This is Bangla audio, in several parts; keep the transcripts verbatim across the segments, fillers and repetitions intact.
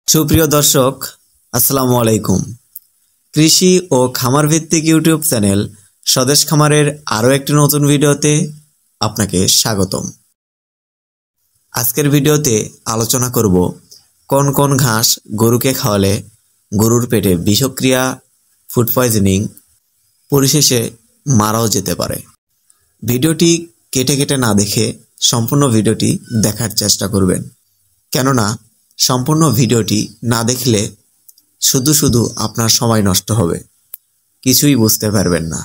সুপ্রিয় দর্শক, আসসালামু আলাইকুম। কৃষি ও খামার ভিত্তিক ইউটিউব চ্যানেল স্বদেশ খামারের আরও একটি নতুন ভিডিওতে আপনাকে স্বাগতম। আজকের ভিডিওতে আলোচনা করব কোন কোন ঘাস গরুকে খাওয়ালে গরুর পেটে বিষক্রিয়া, ফুড পয়জনিং, পরিশেষে মারাও যেতে পারে। ভিডিওটি কেটে কেটে না দেখে সম্পূর্ণ ভিডিওটি দেখার চেষ্টা করবেন, কেননা সম্পূর্ণ ভিডিওটি না দেখলে শুধু শুধু আপনার সময় নষ্ট হবে, কিছুই বুঝতে পারবেন না।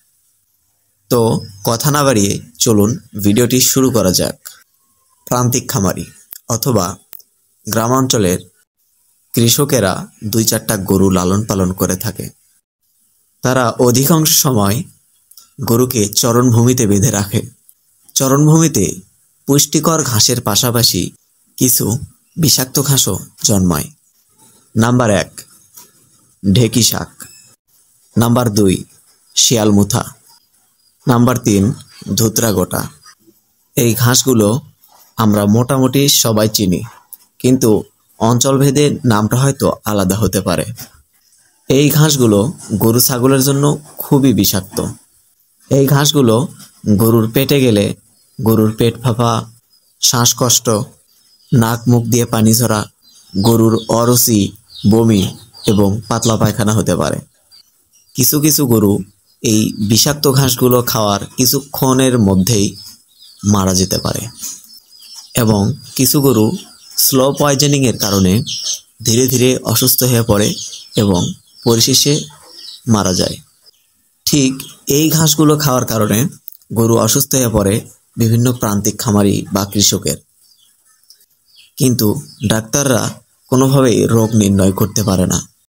তো কথা না বাড়িয়ে চলুন ভিডিওটি শুরু করা যাক। প্রান্তিক খামারি অথবা গ্রামাঞ্চলের কৃষকেরা দুই চারটা গরু লালন পালন করে থাকে। তারা অধিকাংশ সময় গরুকে চরণভূমিতে বেঁধে রাখে। চরণভূমিতে পুষ্টিকর ঘাসের পাশাপাশি কিছু বিষাক্ত ঘাসও জন্মায়। নাম্বার এক, ঢেকি শাক। নাম্বার দুই, শিয়ালমুথা। নাম্বার তিন, ধুতরা গোটা। এই ঘাসগুলো আমরা মোটামুটি সবাই চিনি, কিন্তু অঞ্চলভেদে নামটা হয়তো আলাদা হতে পারে। এই ঘাসগুলো গরু ছাগলের জন্য খুবই বিষাক্ত। এই ঘাসগুলো গরুর পেটে গেলে গরুর পেট ফাঁপা, শ্বাসকষ্ট, নাক মুখ দিয়ে পানি ঝরা, গরুর অরুচি, বমি এবং পাতলা পায়খানা হতে পারে। কিছু কিছু গরু এই বিষাক্ত ঘাসগুলো খাওয়ার কিছুক্ষণের মধ্যেই মারা যেতে পারে এবং কিছু গরু স্লো পয়জনিংয়ের কারণে ধীরে ধীরে অসুস্থ হয়ে পড়ে এবং পরিশেষে মারা যায়। ঠিক এই ঘাসগুলো খাওয়ার কারণে গরু অসুস্থ হয়ে পড়ে বিভিন্ন প্রান্তিক খামারি বা কৃষকের, কিন্তু ডাক্তাররা কোনোভাবেই রোগ নির্ণয় করতে পারে না।